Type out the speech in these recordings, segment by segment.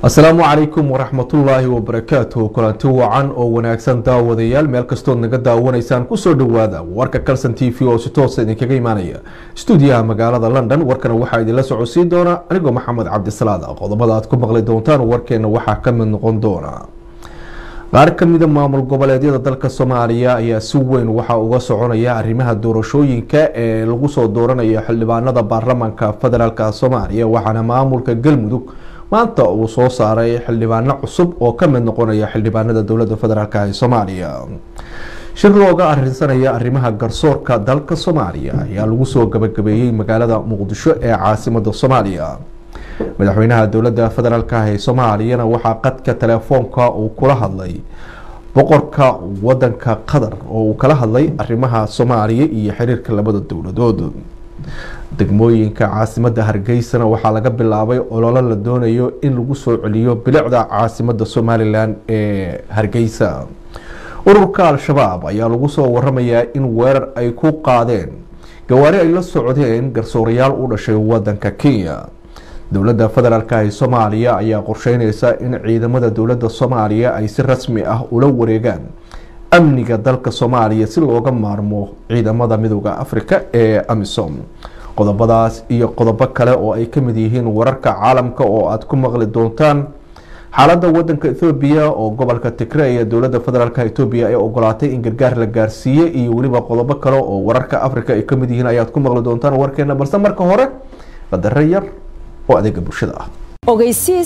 asalaamu calaykum waraxmatullaahi wabarakaatuhu kulanti wacan oo wanaagsan daawadayaal meel kastood naga daawanaysaan kusoo dhowaada warka Kalson TV oo si toos ah idinkaga imaanaya stuudiyaha magaalada London. warkana waxaa idinla socodsiin doona anigoo Maxamed Cabdisalaad. qodobada aad ku maqli doontaan warkeena waxaa ka mid noqon doona qaar ka mid ah maamul goboleedyada dalka Soomaaliya ayaa si weyn waxa uga soconaya arrimaha doorashooyinka ee lagu soo dooranayo xildhibaanada baarlamaanka federaalka Soomaaliya, waxaana maamulka Galmudug maanta uu soo saaray xildhibaano cusub oo ka mid noqonaya xildhibaanada dowladda federaalka ee Soomaaliya. shir looga arrinsanaya arrimaha garsoorka dalka Soomaaliya ayaa lagu soo gabagabeeyay magaalada Muqdisho ee caasimadda Soomaaliya. madaxweynaha dowladda federaalka ee Soomaaliya waxaa qadka telefoonka uu kula hadlay boqorka wadanka Qatar oo uu kala hadlay arrimaha Soomaaliya iyo xiriirka labada dowladood. degmooyinka caasimadda Hargeysa waxaa laga bilaabay olole la doonayo in lagu soo celiyo bilicda caasimadda Somaliland ee Hargeysa. ururka Al-Shabaab ayaa lagu soo waramayaa in weerar ay ku qaadeen gawaari ay la socdeen garsoorayaal u dhashay wadanka Kenya. dowladda federaalka ee Soomaaliya ayaa qorsheynaysa in ciidamada dowladda Soomaaliya ay si rasmi ah ula wareegaan amniga dalka Soomaaliya si looga maarmo ciidamada midowga Afrika ee AMISOM. qodobadaas iyo qodobo kale oo ay ka mid yihiin wararka caalamka oo aad ku maqli doontaan. xaaladda wadanka Ethiopia oo gobolka Tigray ee dowladda federaalka Ethiopia ay ogolaatay in gargaar la gaarsiiyo iyo waliba qodobo kale oo wararka Afrika ay ka mid yihiin ayaad ku maqli doontaan warkeena, balse marka hore qadar yar oo adeega bulshada ah. ogeysiis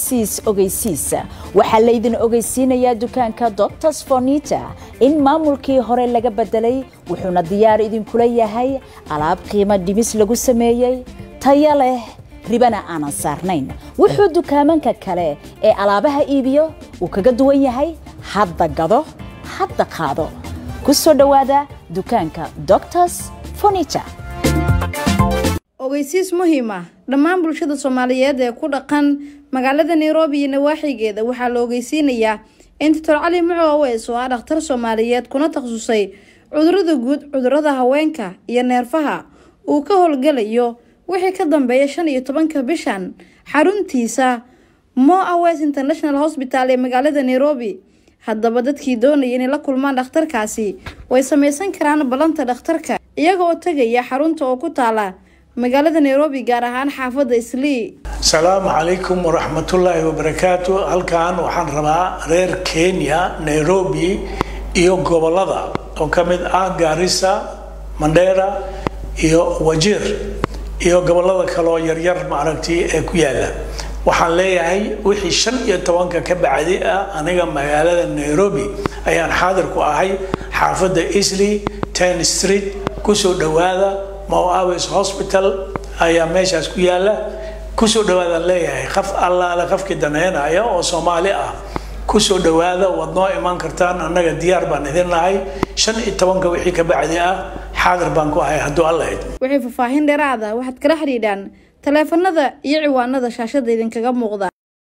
waxaa laydin ogeysiinayaa dukaanka Doctors Furniture in maamulkii hore laga bedelay, wuxuuna diyaar idinkula yahay alaab qiimo dhimis lagu sameeyay, tayo leh, ribana aanan saarnayn. wuxuu dukaamanka kale ee alaabaha iibiyo uu kaga duwan yahay hadda gado hadda qaado. ku soo dhawaada dukaanka Doctors Furniture. ogeysiis muhiim ah dhammaan bulshada Soomaaliyeed ee ku dhaqan magaalada Nairobi iyo nawaaxigeeda waxaa la ogeysiinayaa in Dr. Cali Mucaaweys oo ah dhakhtar Soomaaliyeed kuna takhasusay cudurrada guud, cudurrada haweenka iyo neerfaha uu ka howlgalayo wixii ka dambeeya 15 bishan xaruntiisa Mucaaweys International Hospital ee magaalada Nairobi. haddaba dadkii doonaya inay la kulmaan dhakhtarkaasi way samaysan karaan balanta dhakhtarka iyaga oo tagaya xarunta oo ku taala magaalada Nairobi gaar ahaan xaafadda Islii. Salaamu calaykum waraxmatullaahi wabarakaatuh. halkaan waxaan rabaa reer Kenya, Nairobi iyo gobolada oo ka mid ah Garissa, Mandera iyo Wajir iyo gobolada kale oo yaryar maaragtay ee ku yaala. waxaan leeyahay wixii 15 ka bacdi ah aniga magaalada Nairobi ayaan xaadir ku ahay xaafadda Islii 10 Street. ku soo dhawaada Mucaaweys Hospital ayaa meeshaas ku yaala. ku soo dhawaada leeyahay qaf alla qafki daneynaya oo Soomaali ah. ku soo dhawaada wadno iman kartaan, anaga diyaar baan idin nahay. 15 wixii ka bacdi ah xaadir baan ku ahay hadduu alla idmo. wixii faahfaahin dheeraad ah waxaad kala xiriiraan taleefanada iyo ciwaanada shaashada idinkaga muuqda.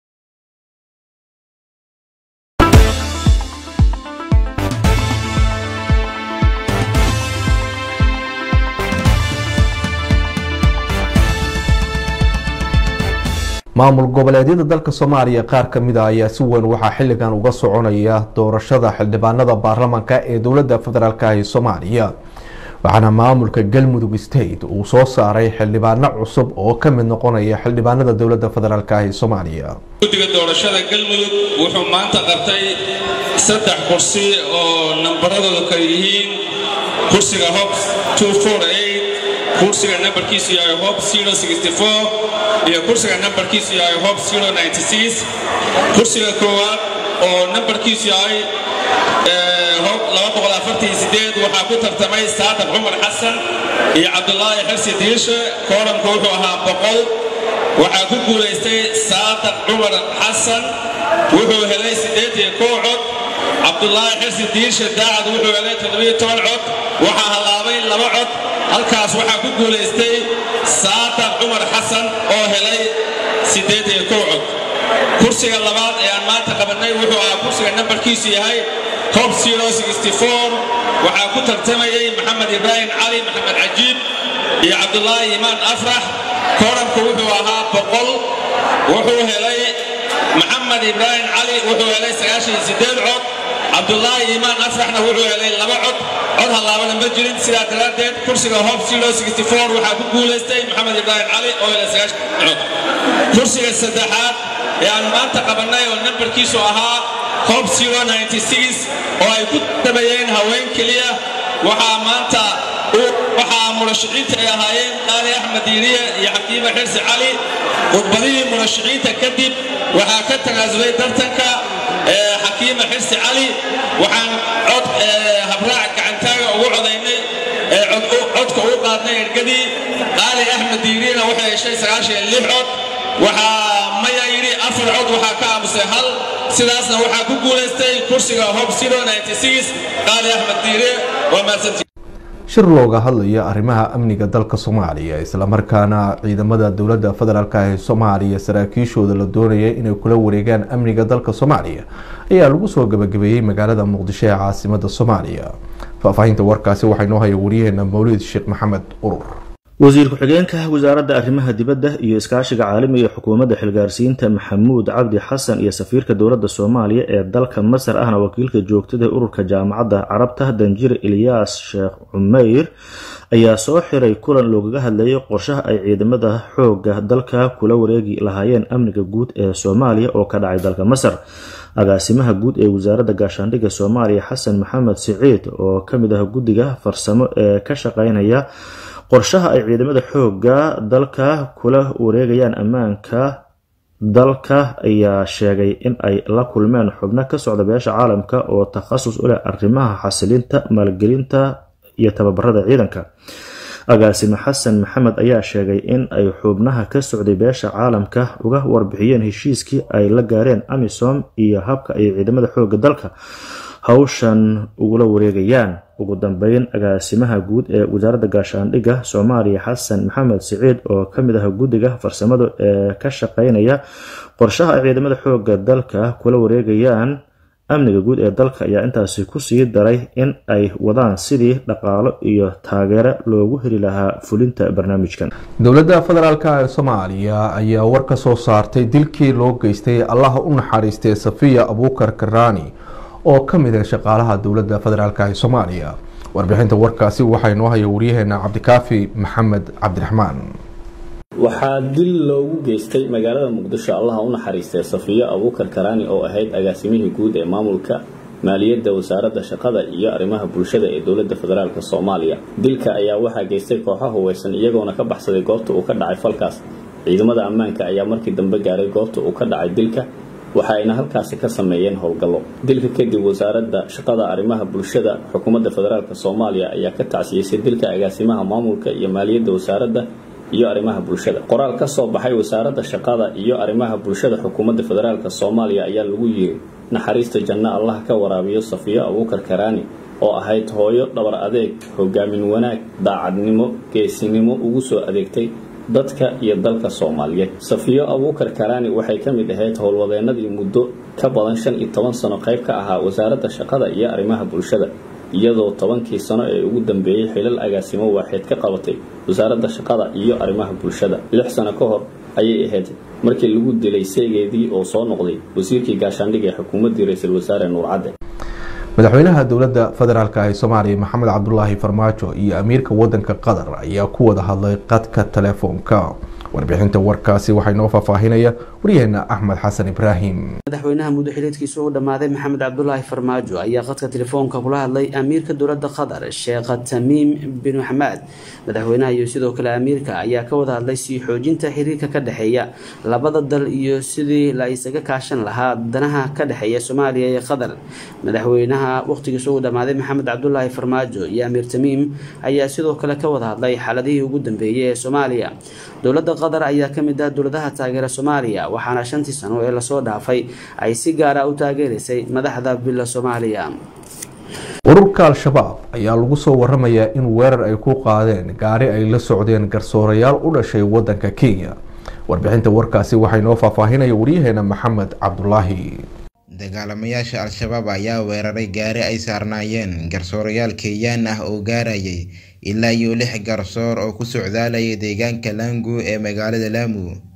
maamul goboleedyada dalka Soomaaliya qaar ka mid ah ayaa si weyn waxa xilligan uga soconaya doorashada xildhibaanada baarlamaanka ee dowladda federaalka ee Soomaaliya. waxaana maamulka Galmudug State uu soo saaray xildhibaano cusub oo ka mid noqonaya xildhibaanada dowladda federaalka ee Soomaaliya. guddiga doorashada Galmudug wuxuu maanta qabtay 3 kursi oo nambaradoodu kala yihiin kursiga Hob 248, kursiga nambarkiisu yahay Hob 064 iyo kursiga nambarkiisu yahay Hob 096. kursiga koowaad oo nambarkiisu yahay Hob 248 waxaa ku tartamay Saadaq Cumar Xasan iyo Cabdullaahi Xirsi Diishe. kooramku wuxuu ahaa 100. waxaa ku guuleystay Saadaq Cumar Xasan, wuxuu helay 8 cod. Cabdullaahi Xirsi Diishe daacad wuxuu helay 17 cod. waxaa halaabay 2 cod. halkaas waxaa ku guuleystay Saadaq Cumar Xasan oo helay 8 cod. kursiga labaad ee aan maanta qabanay wuxuu ahaa kursiga nambarkiisu yahay Hob 064. waxaa ku tartamayay Maxamed Ibrahim Cali, Maxamed Cajiib iyo Cabdullaahi Imaan Afrax. kooramku wuxuu ahaa 100. wuxuu helay محمد إبراهيم علي وحو إلي سقاشي سديد عود عبد الله إيمان أفرحنا وحو إلي لبا عود عودها الله ولا مجرين سيدا دلادين كرسي هوب 064 وحاكو قوليستي محمد إبراهيم علي أو إلي سقاشي عود كرسي السدحات يعني ما أنت قبلنا والنمبر كيسو أها هوب 096 oo ay ku tabayeen haween kaliya waxa maanta مرشحين تأهين قالي أحمد ديرية يا حكيم حرس علي وبديه مرشحين تكذب وحكت تنازلي درتك حكيم حرس علي وحن عد هبراعك عن تاجا وعضيني عدك وقادني الجدي قالي أحمد ديرية وحي شيء سعاشي اللي عد وحا ما يري أفر عد وحكا مسهل سلاسنا وحا كوكولستي كرسي هوب 096 قالي أحمد ديرية وما سنتي shir looga hadlaya arrimaha amniga dalka Soomaaliya isla markaana ciidamada dawladda federaalka ee Soomaaliya saraakiishooda la doonayay inay kula wareegaan amniga dalka Soomaaliya ayaa lagu soo gabagabeeyay magaalada Muqdisho ee caasimadda Soomaaliya. Faafahinta warkaasi waxay noo hayay wariyaheena Mawlid Sheekh Maxamed Urur. wasiir ku-xigeenka wasaaradda arrimaha dibadda iyo iskaashiga caalamiga ee xukuumadda xilgaarsiinta Maxamuud Cabdi Xasan iyo safiirka dowladda Soomaaliya ee dalka Masar ahna wakiilka joogtada ururka jaamacadda Carabta Danjir Ilyas Sheekh Umayr ayaa soo xiray kulan looga hadlayay qorshaha ay ciidamada xoogga dalka kula wareegi lahaayeen amniga guud ee Soomaaliya oo ka dhacay dalka Masar. agaasimaha guud ee wasaaradda gaashaandhigga Soomaaliya Xasan Maxamed Siciid oo kamid ah guddiga farsamo ee ka shaqeynaya qorshaha ay ciidamada xoogga dalka kula wareegayaan ammaanka dalka ayaa sheegay in ay la kulmeen xubno ka socda beesha caalamka oo takhasus u leh arrimaha xasilinta maalgelinta iyo tababarada ciidanka. agaasime Xasan Maxamed ayaa sheegay in ay xubnaha ka socday beesha caalamka uga warbixiyeen heshiiskii ay la gaareen AMISOM iyo habka ay ciidamada xoogga dalka hawshan ugula wareegayaan. ugu dambeyn agaasimaha guud ee wasaaradda gaashaandhigga Soomaaliya Xasan Maxamed Siciid oo kamid ah guddiga farsamada ee ka shaqeynaya qorshaha ay ciidamada xoogga dalka kula wareegayaan amniga guud ee dalka ayaa intaasi ku sii daray in ay wadaan sidii dhaqaale iyo taageero loogu heli lahaa fulinta barnaamijkan. dowladda federaalka ee Soomaaliya ayaa war ka soo saartay dilkii loo geystay Allah u naxariistay Safiya Abuukar Karaani oo kamid ah shaqaalaha dowladda federaalka ee Soomaaliya. warbixinta warkaasi waxay noo hayay wariyaheena Cabdikaafi Maxamed Cabdiraxmaan. waxaa dil loogu geystay magaalada Muqdisho Allah u naxariistay Safiya Abuukar Karaani oo ahayd agaasimihii guud ee maamulka maaliyadda wasaaradda shaqada iyo arrimaha bulshada ee dowladda federaalka Soomaaliya. dilka ayaa waxaa geystay kooxo hubaysan iyagoona ka baxsaday goobta uu ka dhacay falkaas. ciidamada ammaanka ayaa markii dambe gaaray goobta uu ka dhacay dilka waxayna halkaas ka sameeyeen howlgallo. dilka kadib wasaaradda shaqada arrimaha bulshada xukuumadda federaalka Soomaaliya ayaa ka tacsiyay dilka agaasimaha maamulka iyo maaliyadda wasaaradda iyo arrimaha bulshada. qoraal ka soo baxay wasaaradda shaqada iyo arrimaha bulshada xukuumadda federaalka Soomaaliya ayaa lagu yiri naxariista janno Allah ka waraabiyo Safiya Abuukar Karaani oo ahayd hooyo dhabar adeeg, hogaamin wanaag, daacadnimo, geesinimo ugu soo adeegtay dadka iyo dalka Soomaaliyeed. Safiya Abuukar Karaani waxay kamid ahayd howlwadeenadii muddo ka badan 15 sano qayb ka ahaa wasaaradda shaqada iyo arrimaha bulshada iyadoo 10 sano ee ugu dambeeyay xilal agaasimo waaxid ka qabatay wasaaradda shaqada iyo arrimaha bulshada. 6 sano ka hor ayay ahayd markii lagu dilay seegeedii oo soo noqday wasiirkii gaashaandhigga xukuumadda ra'iisul wasaare Nuur Cadde. madaxweynaha dowladda federaalka ee Soomaaliya Maxamed Cabdullaahi Farmaajo iyo amiirka wadanka Qatar ayaa ku wada hadlay qadka telefoonka. warbixinta warkaasi waxay noo faafahinaya wariyaheena Axmed Xasan Ibraahim. madaxweynaha muddo-xileedkiisa uu dhamaaday Maxamed Cabdullaahi Farmaajo ayaa qadka telefoonka kula hadlay amiirka dowladda Qatar Sheekh Tamiim bin Hamad. madaxweynaha iyo sidoo kale amiirka ayaa ka wada hadlay sii xoojinta xiriirka ka dhaxeeya labada dal iyo sidii la isaga kaashan lahaa danaha ka dhaxeeya Soomaaliya iyo Qatar. madaxweynaha waqtigiisa uu dhamaaday Maxamed Cabdullaahi Farmaajo iyo amiir Tamiim ayaa sidoo kale ka wada hadlay xaaladihii ugu dambeeyay ee Soomaaliya. dowladda Qatar ayaa kamid ah dowladaha taageera Soomaaliya waxaana 5 sano ee la soo dhaafay ay si gaar ah u taageerisay madaxda bila Soomaaliya. ururka Al-Shabaab ayaa lagu soo waramayaa in weerar ay ku qaadeen gaari ay la socdeen garsoorayaal u dhashay wadanka Kenya. warbixinta warkaasi waxay noo faafahinaya wariyaheena Maxamed Cabdullaahi. dagaalamayaasha Al-Shabaab ayaa weeraray gaari ay saarnaayeen garsoorayaal Kenyaan ah oo gaarayay ilaa iyo 6 garsoor oo ku socdaalayay deegaanka Langu ee magaalada Lamu.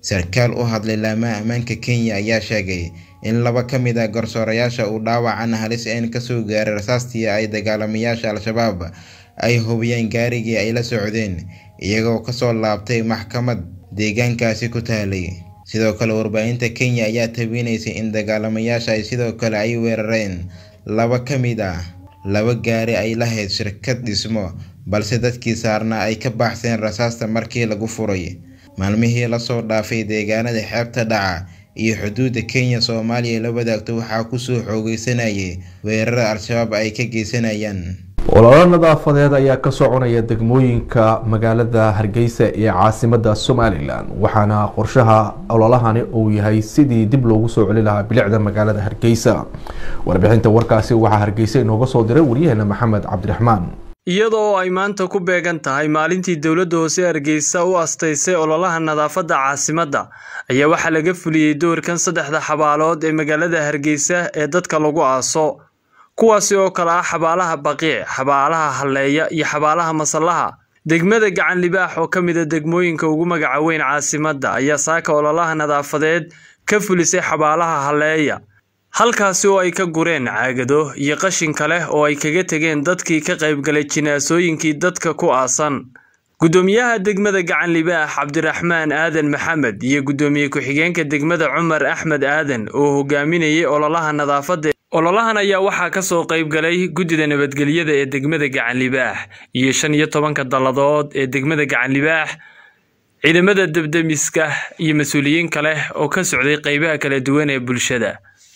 sarkaal u hadlay laamaha ammaanka Kenya ayaa sheegay in laba ka mid ah garsoorayaasha uu dhaawacan halis ka soo gaaray rasaastii ay dagaalamayaasha Al-Shabaab ay hubiyeen gaarigii ay la socdeen iyagoo ka soo laabtay maxkamad deegaankaasi ku taalay. sidoo kale warbaahinta Kenya ayaa tabinaysay in dagaalamayaasha ay sidoo kale ay weerareen laba ka mid ah laba gaari ay lahayd shirkad dhismo balse dadkii saarna ay ka baxseen rasaasta markii lagu furay. maalmihii la soo dhaafay deegaanada xeebta dhaca iyo xuduudda Kenya Soomaaliya la wadaagto waxaa ku soo xoogeysanayay weerarada Al-Shabaab ay ka geysanayaan. olole nadaafadeed ayaa ka soconaya degmooyinka magaalada Hargeysa ee caasimadda Somaliland waxaana qorshaha ololahani uu yahay sidii dib loogu soo celin lahaa bilicda magaalada Hargeysa. warbixinta warkaasi waxaa Hargeysa inooga soo diray wariyaheena Maxamed Cabdiraxmaan. iyadoo ay maanta ku beegan tahay maalintii dawladda hoose Hargeysa u asteysay ololaha nadaafadda caasimadda ayaa waxa laga fuliyay doorkan saddexda xabaalood ee magaalada Hargeysa ee dadka lagu aaso kuwaasi oo kala ah xabaalaha Baqiic, xabaalaha Halleeya iyo xabaalaha Masallaha. degmada Gacan Libaax oo kamid ah degmooyinka ugu magaca weyn caasimadda ayaa saaka ololaha nadaafadeed ka fulisay xabaalaha Halleeya halkaasi oo ay ka gureen caagado iyo qashin kale oo ay kaga tageen dadkii ka qayb galay jinaasooyinkii dadka ku aasan. gudoomiyaha degmada Gacan Libaax Cabdiraxmaan Aadan Maxamed iyo gudoomiye ku-xigeenka degmada Cumar Axmed Aadan oo hogaaminayay ololaha nadaafadda. ololahan ayaa waxaa ka soo qayb galay gudida nabadgelyada ee degmada Gacan Libaax iyo 15 dalladood ee degmada Gacan Libaax, ciidamada debdemiska iyo mas'uuliyiin kale oo ka socday qaybaha kala duwan ee bulshada,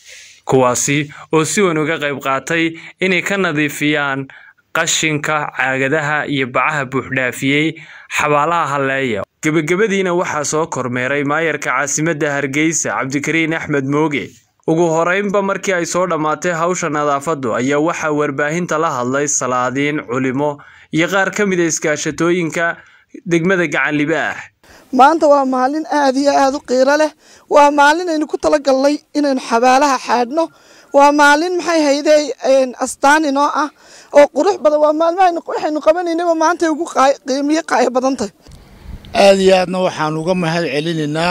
kuwaasi oo si weyn uga qayb qaatay inay ka nadiifiyaan qashinka, caagadaha iyo bacaha buuxdhaafiyay xabaalaha Halleeya. gabagabadiina waxaa soo kormeeray maayarka caasimadda Hargeysa Cabdikariin Axmed Mooge. ugu horeynba markii ay soo dhamaatay hawsha nadaafaddu ayaa waxa warbaahinta la hadlay salaadiin, culimo iyo qaar ka mid ah iskaashatooyinka degmada Gacan Libaax. maanta waa maalin aad iyo aad u qiiro leh, waa maalin aynu ku talagalnay inaynu xabaalaha xaadhno, waa maalin maxay hayday astaan inoo ah oo qurux badan, waa maalmaha waxaynu qabanaynaba maanta ugu qiimiyo qaaya badan tahay. aad iyo aadna waxaan uga mahad celinaynaa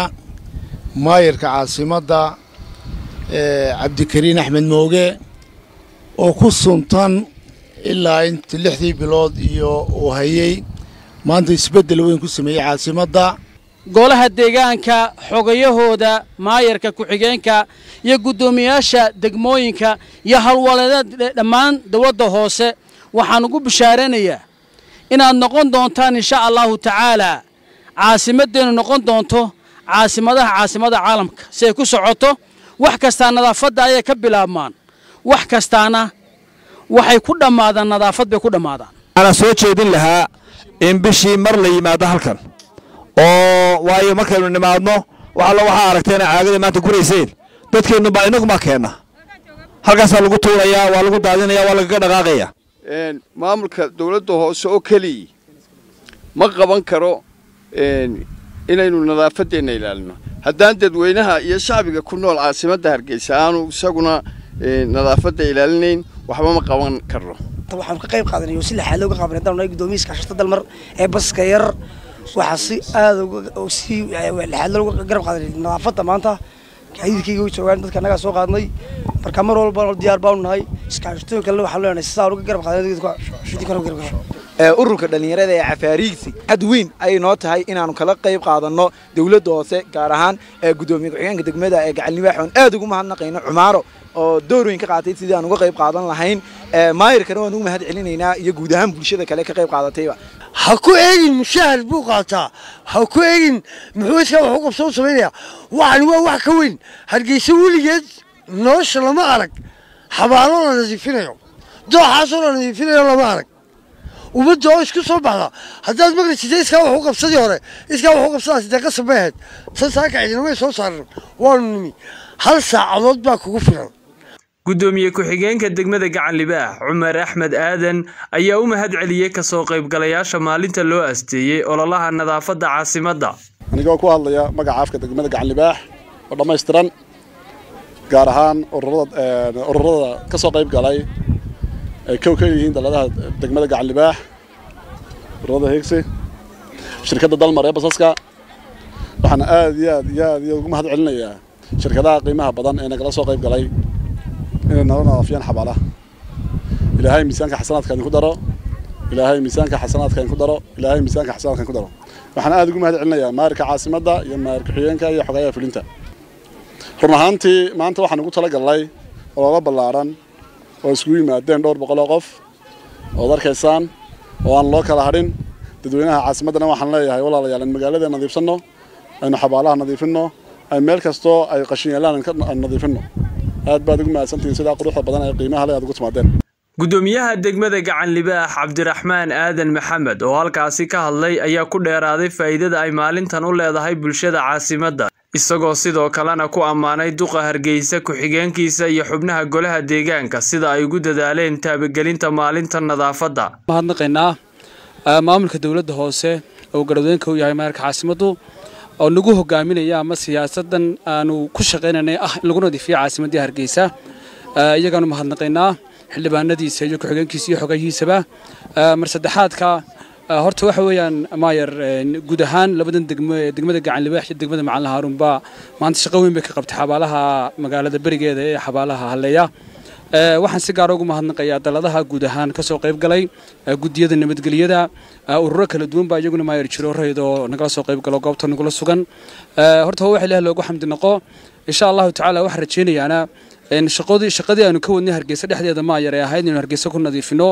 maayarka caasimadda Cabdikariin Axmed Mooge oo ku suntan ilaa inta 6 bilood iyo uu hayay maanta isbedel weyn ku sameeyay caasimadda. golaha deegaanka, xogayahooda, maayarka ku-xigeenka iyo gudoomiyaasha degmooyinka iyo halwaleedada dhammaan dawladda hoose waxaan ugu bishaaranayaa inaad noqon doontaan insha Allahu tacaala caasimadeenu noqon doonto caasimada caalamka si ay ku socoto. wax kasta nadaafadda ay ka bilaabmaan, wax kastaana waxay ku dhamaadaan nadaafad bay ku dhamaadaan. ana soo jeedin lahaa in bishii mar la yimaado halkan oo waayo markaynu nimaadno waxa aragteen caagada maanta gureyseen dadkeenu baa inagu ma keena halkaas lagu tuurayaa, waa lagu daadinayaa, waa laga dhaqaaqayaa. maamulka dawladda hoose oo kaliya ma qaban karo inaynu nadaafadeena ilaalino haddaan dadweynaha iyo shacbiga ku nool caasimadda Hargeysa aanu isaguna nadaafadda ilaalinayn waxba ma qaban karno. waxaan ka qayb qaadanay si laxad looga qabanay dalnay gudoomiyaha shaqada dalmar ee baska yar waxa si aad u si laxad looga garab qaadanay nadaafadda maanta kaydkii uu joogan dadka naga soo qaadnay marka mar walba diyaar baan nahay iskaashatooyin kale waxa loo leeyahay saa uga garab qaadanay dadka shidii karo garab ururka dhalinyarada ee Cafaariigsi had weyn ay noo tahay inaanu kala qayb qaadano dawladda hoose gaar ahaan gudoomiye ku-xigeenka degmada ee Gacan Libaax oo aad ugu mahadnaqayno Cumaaro oo door weyn ka qaatay sidii aan uga qayb qaadan lahayn maayirkana waan ugu mahad celinaynaa iyo guud ahaan bulshada kale ka qayb qaadatayba. ha ku eegin mushahar buu qaataa, ha ku eegin muxuu iska wax u qabsoo sameeyaa, waxaan waa wax ka weyn. Hargeysa weligeed nolosha lama arag xabaalo la nadiifinayo, dooxaasoo la nadiifinayo lama arag. ummadda oo isku soo baxda haddaad maqlid iska wax u qabsadii hore iska wax u qabsadaa sidee ka sameeyay saaka ciidamada soo saaran waanu nimi hal saacadood baa kugu filan. gudoomiye ku-xigeenka degmada Gacan Libaax Cumar Axmed Aadan ayaa u mahad celiyay ka soo qaybgalayaasha maalinta loo asteeyay ololaha nadaafadda caasimadda. anigoo ku hadlaya magaca degmada Gacan Libaax oo dhammaystiran gaar ahaan ururada ka soo qayb galay ay ka yihiin dalladaha degmada Gacan Libaax, ururada Heegsi, shirkadda Dalmar ee basaska, waxaan aad iyo aad ugu mahad celinayaa shirkadaha qiimaha badan ee nagala soo qayb galay inay nala nadaafiyaan xabaalaha ilaahay miisaanka xasanaadka ku daro ilaahay miisaanka xasanaadka ku daro ilaahay miisaanka xasanaadka ku daro waxaan aad ugu mahad celinayaa maarka caasimadda iyo maarka xigeenka iyo xogayaha fulinta run ahaantii maanta waxaan ugu talagalnay olole ballaaran oo isugu yimaadeen dhowr boqol oo qof oo arkaysaan oo aan loo kala hadhin dadweynaha caasimaddana waxaan leeyahay walaalayaal in magaalada nadiifsanno aynu xabaalaha nadiifinno ay meel kastoo ay qashin yeelaan aan nadiifinno aad baad ugu mahadsantihiin sidaa quruxda badan ee qiimaha leh aad ugu timaadeen gudoomiyaha degmada gacan libaax cabdiraxmaan aadan maxamed oo halkaasi ka hadlay ayaa ku dheeraaday faa'iidada ay maalintan u leedahay bulshada caasimadda isagoo sidoo kalena ku ammaanay duqa Hargeysa ku-xigeenkiisa iyo xubnaha golaha deegaanka sida ay ugu dadaaleen taabagelinta maalinta nadaafadda. mahadnaqaynaa maamulka dawladda hoose oo garadooyinka u yahay maarka caasimaddu oo nagu hogaaminaya ama siyaasadan aanu ku shaqeynanay in lagu nadiifiyo caasimadda Hargeysa iyagana mahadnaqaynaa xildhibaanadiisa iyo ku-xigeenkiisa iyo xogayihiisaba mar saddexaadka horta waxa weeyaan maayar guud ahaan labadan degmada gacan libaax iyo degmada macalin Haarun ba maanta shaqo weyn bay ka qabtay xabaalaha magaalada barigeeda ee xabaalaha Halleeya waxaan si gaar ah ugu mahadnaqayaa daladaha guud ahaan ka soo qayb galay gudiyada nabadgelyada ururo kala duwan baa iyaguna maayar jiro reedo nagala soo qayb galo goobta nagula sugan horta waxa Ilaahay loogu xamdi naqo insha Allah ta'ala wax rajeenayaana in shaqadii aanu ka wadnay Hargeysa dhexdeeda maayar ay ahayd in Hargeysa ku nadiifino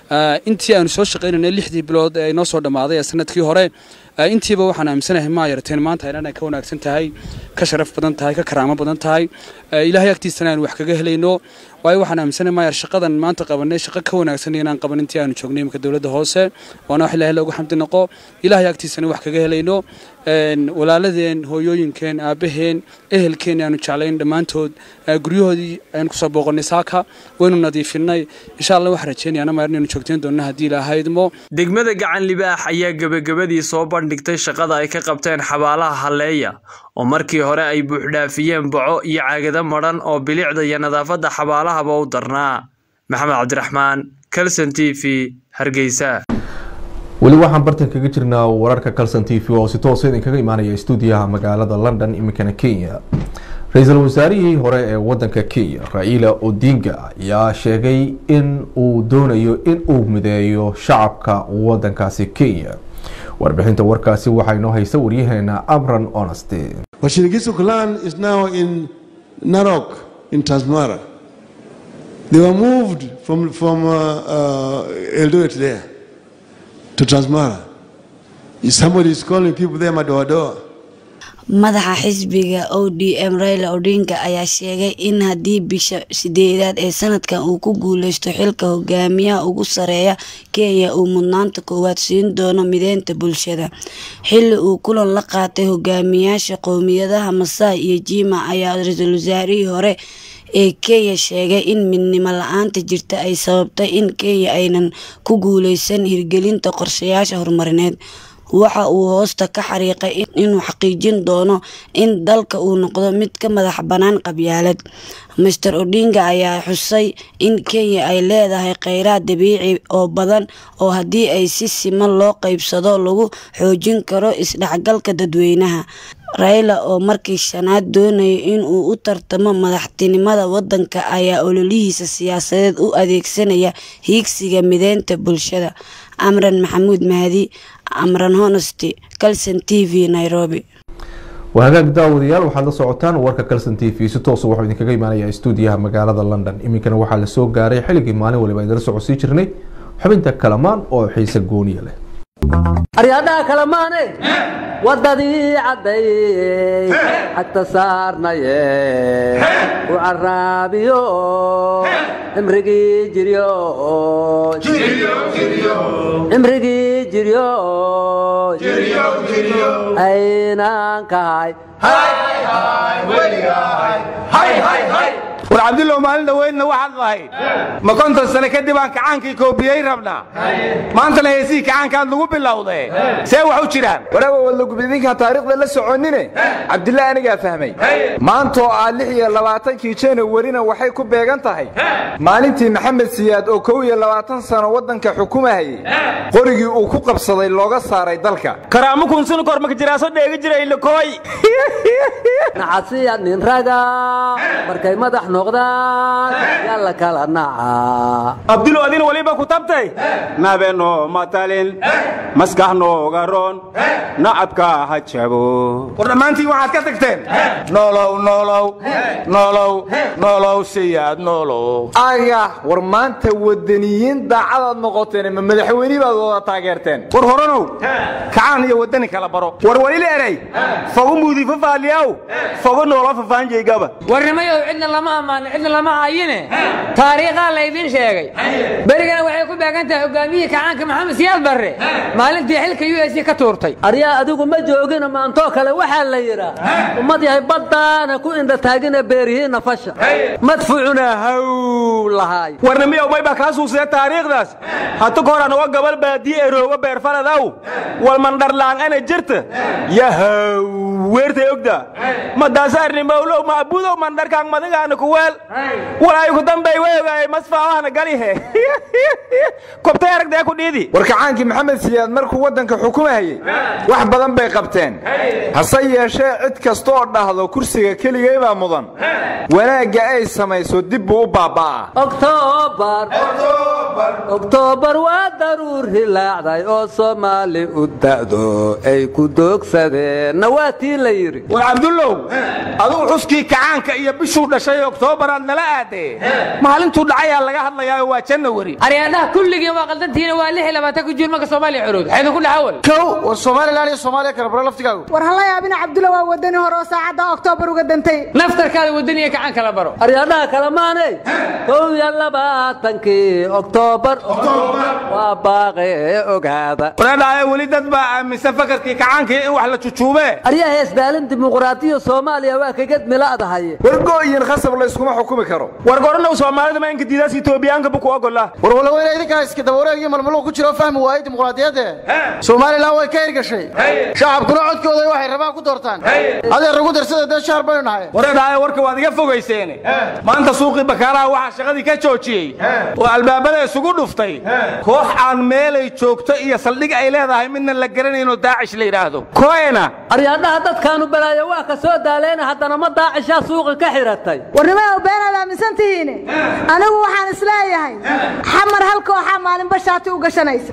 intii aanu soo shaqeynay 6 bilood ee noo soo dhamaaday sanadkii hore intiiba waxaan aaminsanahay maayarteen maanta inay ka wanaagsan tahay ka sharaf badan tahay ka karaamo badan tahay Ilaahay agtiisana aan wax kaga helayno way waxaan aaminsanahay maayar shaqadan maanta qabanay shaqo ka wanaagsan inaan qaban intii aanu joognay imka dawladda hoose waana wax Ilaahay loogu xamdi naqo Ilaahay agtiisana wax kaga helayno walaaladeen hooyooyinkeen aabaheen ehelkeen aanu jeclayn dhamaantood guryahoodii aan ku soo booqanay saaka waynu nadiifinay insha Allah wax rajeenayna maayar inuu joogteen doona hadii Ilaahay idmo degmada gacan libaax ayaa gabagabadii soo bandhigtay shaqada ay ka qabteen xabaalaha Halleeya oo markii hore ay buuxdhaafiyeen baco iyo caagada maran oo bilicda iyo nadaafadda xabaalaha u darnaa maxamed cabdiraxmaan Kalson TV Hargeysa wali waxaan bartan kaga jirnaa wararka Kalson TV oo si toos ah idinkaga imaanaya stuudiyaha magaalada London imikana Kenya ra'iisul wasaarihii hore ee wadanka Kenya Raila Odinga ayaa sheegay in uu doonayo in uu mideeyo shacabka wadankaasi Kenya warbixinta warkaasi waxay noo haysa wariyaheena Amran Honesty Washinigisu clan is now in Narok in Transmara. They were moved from Eldoret there to Transmara. Somebody is calling people there Madoadoa. madaxa xisbiga ODM Raila Odinga ayaa sheegay in haddii bisha 8 ee sanadkan uu ku guuleysto xilka hogaamiyaha ugu sareeya Kenya uu mudnaanta koowaad siin doono mideynta bulshada xilli uu kulan la qaatay hogaamiyaasha qowmiyadaha Maasai iyo Jima ayaa ra'iisul wasaarihii hore ee Kenya sheegay in midnimo la'aanta jirta ay sababtay in Kenya aynan ku guuleysan hirgelinta qorshayaasha horumarineed waxa uu hoosta ka xariiqay inuu xaqiijin doono in dalka uu noqdo mid ka madax banaan qabyaalad Mr Odinga ayaa xusay in Kenya ay leedahay kheyraad dabiici oo badan oo haddii ay si siman loo qaybsado lagu xoojin karo isdhexgalka dadweynaha Raila oo markii shanaad doonay in uu u tartamo madaxtinimada wadanka ayaa ololihiisa siyaasadeed u adeegsanaya hiigsiga mideynta bulshada Amran Maxamuud Mahdi Amran Honesty Kalson TV Nairobi وهاجاك داوديال waxaad la socotaan warka Kalson TV si toos ah waxa idinkaga imaanaya stuudiyaha magaalada London iminkana waxa la soo gaaray xilligii maalin waliba idin socodsiin jirnay xubinta kalamaan oo xiisa gooniya leh aryaadaha kalamaane wadadii caday xagta saarnaye u caraabiyo imrigii jiryo aynaan kahay hay hay weligahay hay hay hay war cabdillow maalin dhaweydna waxaad lahayd ma konton sano kadib aan kacaankii koobiyey rabnaa maantana heesihii kacaankaad lagu bilowday see wax u jiraan waraaba wadlagubidinka taariikhda la soconine cabdillah anigaa fahmay maantoo ah 26 January-na waxay ku beegan tahay maalintii maxamed siyaad oo 22 sano wadanka xukumayay qorigii uu ku qabsaday looga saaray dalka karaamo kun sano kor ma jiraaso dheega jiray ilkooy nacasiya nin raga markay madax noqdaan yalla kala naca abdilo adina waliba ku tabtay nabeeno matalin maskaxno garoon nacabka hajabo war dhamaantii waxaad ka tagteen nolow siyaad nolow aya war maanta wadaniyiin daacad noqoteen ma madaxweyne baad wada taageerteen war horanow kacaan iyo wadani kala baro war wali eray fagu muudi faaliyaw fagu nolol faanjay gaba warnamayo cidna lama amaan cidna lama hayine taariikhda la idin sheegay berigana waxay ku baagantahay hogaamiyihii kacaanka maxamed siyaad barre maalintii xilka US ka tuurtay aryaa adigu ma joogina maanto kale waxa la yiraa ummad yahay badana ku inda taagina beerihiina fasha madfuuna haw lahay warnamayo bayba ka suusay taariikhdaas hata koran oo gabal baadiye erooga beer faradaw wal mandarlaan ana jirta yahaw weertay ogda ma daasarni mawlo ma abudo mandarkaan madagaan ku weel walay ku dambay weegay masfaahana galihe kobtay aragday ku dhiidi warkacaankii maxamed siyaad markuu wadanka xukumayay wax badan bay qabteen hase yeeshee cid kasta oo dhahdo kursiga kaliya baa mudan wanaaga ay samayso dib u baabaa October waa daruur hilaacday oo Soomaali u da'do ay ku doogsadeen nawaatii la yiri war abdullow aduu xuskii kacaanka iyo bishuu dhashay October aad nala aadee maalintuu dhacay laga hadlayaa waa January aryaadaha kulligii waa qaldantiina waa 26 ku jirma ka Soomaaliya xuruud xayda ku dhaxawal kow war Soomaaliland iyo Soomaaliya kala baro laftigaagu war halla yaabina Cabdulla waa wadani hore oo saacada October uga dantay naftarkaada wadaniga kacaanka la baro aryaadaha kala maanay 22 October waa baaqay ogaada walaalahay wali dad baa aaminsan fakarkii kacaanka in wax la jujuube aryaha isbaalin dimuqraadiyo Soomaaliya waa ka gad milaadahay wargooyin khasab la iskuma xukumi karo war gorna Soomaalida ma inka diidaas Itoobiyaanka bu ku ogola war wala weyn idinka iska dawareeyo malmalo ku jiro fahmi waayay dimuqraadiyada Soomaaliland way ka hirgashay shacabkuna codkooda waxay rabaan ku doortaan adeer ugu darsada dad shaar baynahay walaalahay warka waad iga fogeyseen maanta suuqi bakaaraha waxa shaqadii ka joojiyay oo albaabada isugu dhuftay koox aan meel ay joogto iyo saldhig ay leedahay midna la garanayno Daacish la yiraahdo kooyna aryaadaha dadkaanu balaayo waa ka soo daaleen haddana ma Daacisha suuqa ka xiratay warnimada beenada aaminsantihiin anigu waxaan isleeyahay xamar halka waxa maalin bashaati u gashanaysa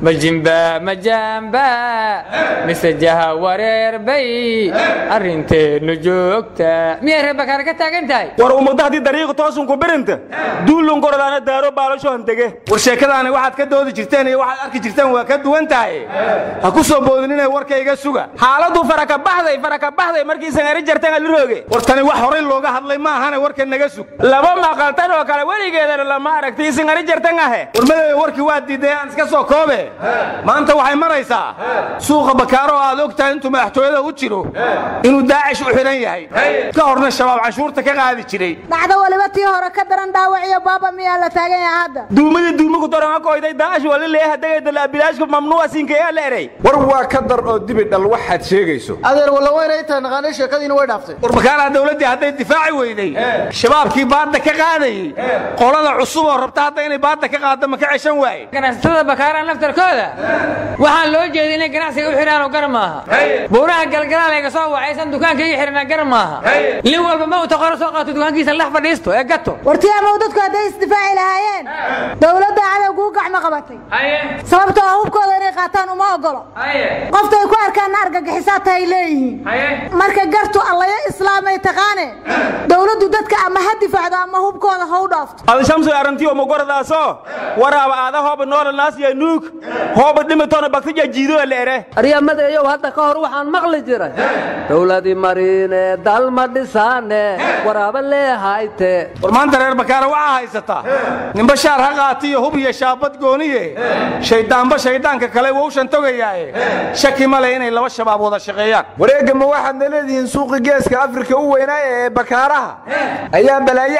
majamba misajaha wareer bay arinteenu joogta miyay bakar ka taagantahay war umadahdii dariiq toosun ku birinta duulun qoradaana daaro baalasho hantege war sheekadaana waxaad ka doodi jirteen iyo waxaad arki jirteen waa ka duwan tahay ha ku soo boodinina warkayga suga xaaladu faraka baxday markii sanari jartan alirooge war tani wax horay looga hadlay ma ahana warka naga sug laba maqaltan oo kale waligeedana lama aragtay sanari jartan ahe warmaday warkii waa diiday aan iska soo koobe maanta waxay maraysaa suuqa bakaaro aad ogtahay intuu madaxtooyada u jiro inuu Daacish u xiran yahay ka horna shabaab cashuurta ka qaadi jiray dhacdo waliba tii hore ka daran dhaawac iyo baaba miyaa la taagan yahay hadda duumigu daran ko iday Daacish wali leeyahay dagayda la bilaashku mamnuuc siinka la eray war waa ka dar oo dib dhal waxaad sheegayso adeer wala weynay tan qanay sheekadiina way dhaaftay war bakaara dawladda hadday difaaci weyday shabaabkii baadda ka qaaday qolada cusub oo rabta hadda inay baadda ka qaado ma ka ceshan waay ganacsatada bakaara naftarkooda waxaan loo jeedin inay ganacsiga u xiraan oo gar maaha buuraha galgalaal ay soo wacaysan dukaanka ay xirnaa gar maaha nin walba ma uu taqoon soo qaato dukaankiisa la fadhiisto ee gato wartii ama dadku hadday isdifaaci lahaayeen dawladda cadawgu gacmo qabatay sababtoo ah hubkooda inay qaataan uma ogolo qofta ay ku arkaan argagixisaad tahay leeyihiin marka gartu allaya islaamay taqaane dawladdu dadka ama ha difaacdo ama hubkooda ha u dhaafto al shamsu arantiyo ma goradaaso waraaba aada hoob nool naas iyo nuug hoob dhimatoona baktiya jiido la ere aryamada iyo hadda ka hor waxaan maqli jiray dawladii mariine dalma dhisaane waraaba leehayte war maanta reer bakaara waxa haysata nin bashaar ha qaatiyo hub iyo shaabad gooniye shaydaanka kale wuu shan togayaay shaki ma leh inay laba shabaab wada shaqeeyaan wareega ma waxaad leedihiin suuqi geeska Afrika u weynaa ee bakaaraha ayaa balaaye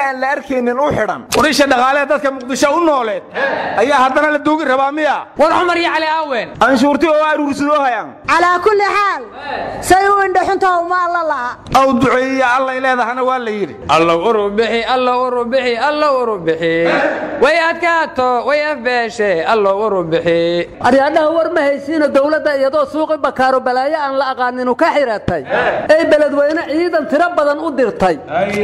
balaayo aan la arkaynin u xidhan qorisha dhaqaale dadka muqdisho u nooleed ayaa haddana la duugi rabaa miya war Umar iyo Cali Aawen anshuurti oo aruursadoo hayaan على كل حال سيوين دحنتها وما الله لا أو دعية الله إلى ذا أنا ولا يري الله وربحي الله وربحي الله وربحي ويأكاتو ويفبشي الله وربحي أريانا ورمه هيسين الدولة يدو سوق بكارو بلايا أن لا أغانينو كحيراتي أي بلد وين عيدا تربضا أدرتي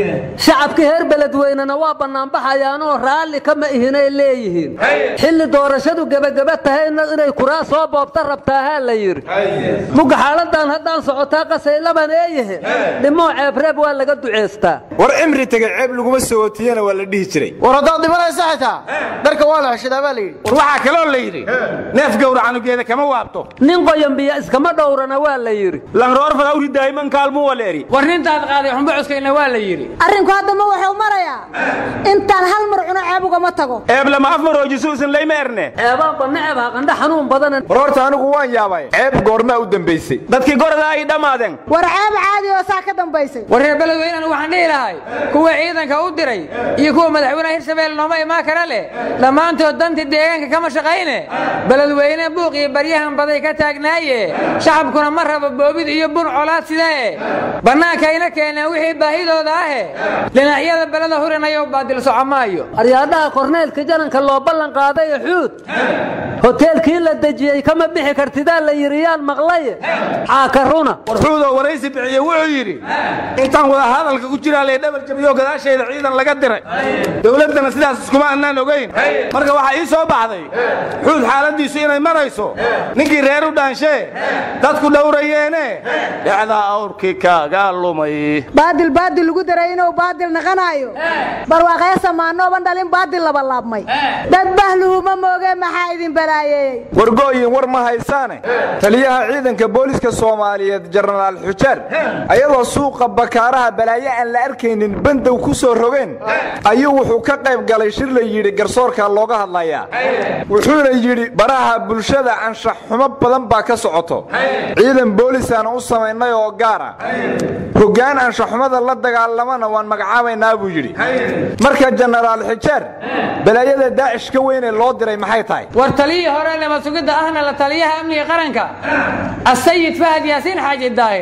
شعب كهير بلد وين نوابا نبحيانو رالي كما إهنا إليهين حل دورشدو جبتها إن كراس وبطربتها لا يري مق حالتان هدان سعوتا قسي لبن ايه دمو عبرب ولا قد عيستا ور امري تقعب لغما سوتينا ولا دهي جري ور هدان دبنا ساعتها درك والا شدا بالي ور waxa kale oo la yiri neef gowra canugeeda kama waabto nin qoyan biya iskama dhowrana waa la yiri lan roor fada uri daayiman kaalmo waleeri war nintaad qaaday xumba cuskayna waa la yiri arrinku hadda ma wuxuu marayaa intaan hal mar cuno ceebuga ma tago eeb lama afmar oo jisuusan leeyma erne eebaan banacab qandha xanuun badan roorta anigu waan yaabay ceeb goorma u dambeysay dadkii gorada ay dhamaadeen war ceeb caadi oo saa ka dambeysay war reebel weynana waxaan dhiilahay kuwa ciidanka u diray iyo kuwa madaxweynaha Hirshabelle nooma ma kara leh dhamaantood danta deegaanka kama shaqeeyne beledweyne buuq iyo baryahan baday ka taagnaaye shacabkuna ma rabo boobid iyo bun colaad sidee banaanka ina keeneen wixii baahidooda ah dhinacyada belada hurinayo baadil socomaayo aryaadaha korneelka jaranka loo ballan qaaday xuud hoteelkii la dajiyay kama bixi kartida la yiriyaan maqlay caakaruna warxuudo waraysi biciye wuxuu yiri intaan wada hadalka ku jira leey dhabar jabiyo gadaasheeda ciidan laga diray dawladana sidaas iskuma aanan ogeyn marka waxa ii soo baxday xuud xaaladiisu inay marayso ninkii reer u dhaanshay dadku dhowrayeene yacda awrkii kaaga lumay baadil lagu daray inuu baadil naqanayo barwaaqay samaano bandalin baadil laba laabmay dad bahluhu ma mooge maxaa idin balaayay wargooyin war ma haysaane taliyaha ciidanka booliska Soomaaliyeed General Xujar ayadoo suuqa bakaaraha balaayo aan la arkaynin bandow ku soo rogeen ayuu wuxuu ka qayb galay shir la yiri garsoorka looga hadlayaa wuxuuna yiri baraha bulshada anshax xumo badan baa ka socoto ciidan boolisana u sameynay oo gaara hoggaan anshax xumada la dagaalamana waan magacaabaynaa buu yiri marka General Xujar balaayada Daesh ka weyn ee loo diray maxay tahay war taliye hore lama sugida ahna la taliyaha amniga qaranka السيد فهد ياسين حاج الداير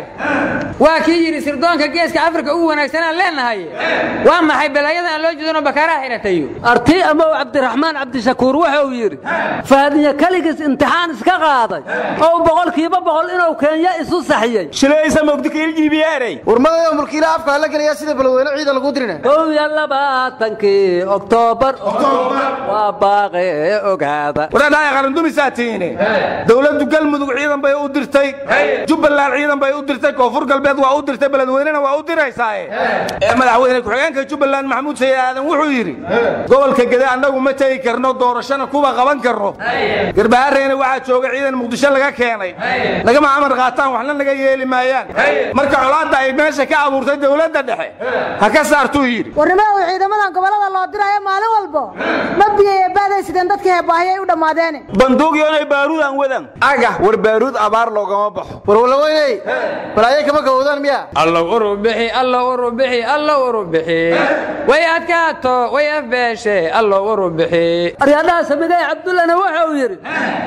واكير سردونك جيسك أفريقيا ونكسنا لنا هاي وأما حي بلايدنا لو جدنا بكراه هنا تيو أرتي أما عبد الرحمن عبد الشكور وحوير فهد يكلجس امتحان سكاقاضي أو بقول كيبا بقول إنه كان يأسو صحيح شلو يسموك دكيل جيبياري ورما يوم الكيلا أفكار لك يا سيدي بلوين عيد القدرنا هو يلا باتنكي أكتوبر وباقي أقهذا ولا لا يغرندومي ساتيني دولة قلب مدوق عيدا بي أدرتي جبلان عيدا بي أدرتي كوفر قلبيد وأدرتي بلدويننا وأدريساي مدحوينك حقانك جبلان محمود سيد آدم وحويري gobolka gada anagu ma taagi karno doorashana kuba qaban karno garbaarayna waxa jooga ciidan muqdisho laga keenay laga maamul qaataan waxna laga yeeli maayaan marka colaada ay meesha ka abuurtay dawladda dhexe ha ka saarto yiri warnimada ciidamadan gobolada loo dirayo maalin walba ma biyay baadaysideen dadka heebaahiyay u dhamaadeen banduuqyoonay baaruud aan wadan aga war baaruud abaar loogama baxo war wala weynay balaaye kama gowdaan miya الله وربحي الله وربحي الله وربحي ويأكاتو ويفبشي الله وربحي أريانا سميدي عبد الله نوحي ويري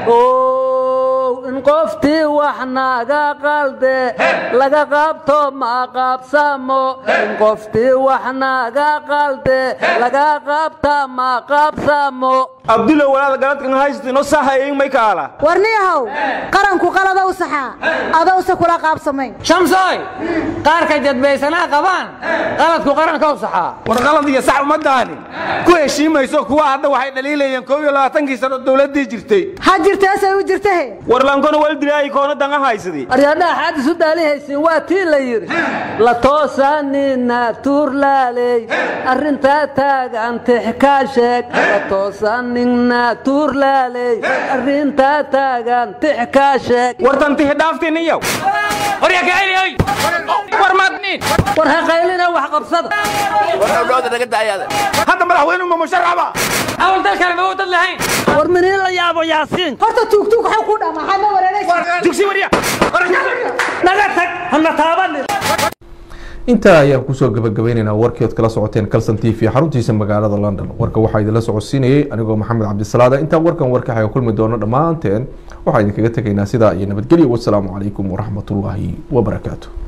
إن قفتي وحنا قلبي لقى قابتو ما قاب سامو إن قفتي وحنا قلبي لقى قابتا ما قاب سامو عبد الله ولا قالت كان هايستي نو صحايين ما يكالا ورنيهو قرنكو قلدا وصحا ادوسا كلا قاب سمين شمساي قارك جدبيسنا قبان قلدكو قرنكو صحا war qalad iyo sax uma daani ku heshiimayso kuwa hadda waxay dhaliilayeen 22 sano dawladii jirtay ha jirtaasay u jirtay war laankoona wal dilay koona danga haysadii aryaada xadis u daalihaysin waa tii la yiri la toosanina turlaalay arinta taagan tixkaasheeg la toosanina turlaalay arinta taagan tixkaasheeg wartan tix dhaaftiniyo war ya kayli war madnin war ha qaylina wax qabsada ولاد نقد عياده هذا مدحوينه مشرعبه اول ذلك انا موجود لهين ورمنين لا يا ابو ياسين horta tuugtuug waxa ku dhamaa xana wareeraysa dugsi wariya naga tag hana taaban intaa ayaan kusoo gabagabaynaynaa warkii ood kala socoteen Kalson TV xaruntiisa magaalada London. warka waxaa idinla socodsiinayay anigoo Maxamed Cabdisalaada. intaan warkan warkaxaga kulmi doono dhammaanteen waxaa idinkaga tegaynaa sidaa iyo nabadgelyo. wassalaamu calaykum waraxmatullaahi wabarakaatuh.